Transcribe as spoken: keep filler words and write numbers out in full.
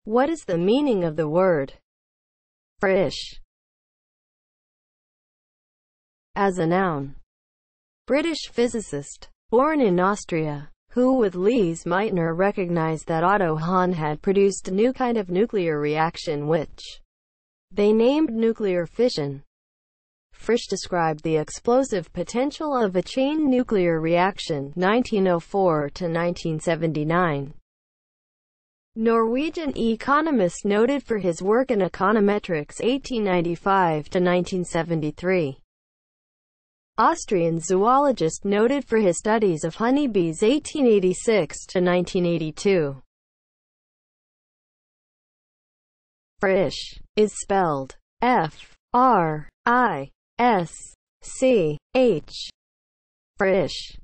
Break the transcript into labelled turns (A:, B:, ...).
A: What is the meaning of the word Frisch as a noun? British physicist, born in Austria, who with Lise Meitner recognized that Otto Hahn had produced a new kind of nuclear reaction which they named nuclear fission. Frisch described the explosive potential of a chain nuclear reaction, nineteen oh four to nineteen seventy-nine. Norwegian economist noted for his work in econometrics, eighteen ninety-five to nineteen seventy-three. Austrian zoologist noted for his studies of honeybees, eighteen eighty-six to nineteen eighty-two. Frisch is spelled F R I S C H. Frisch.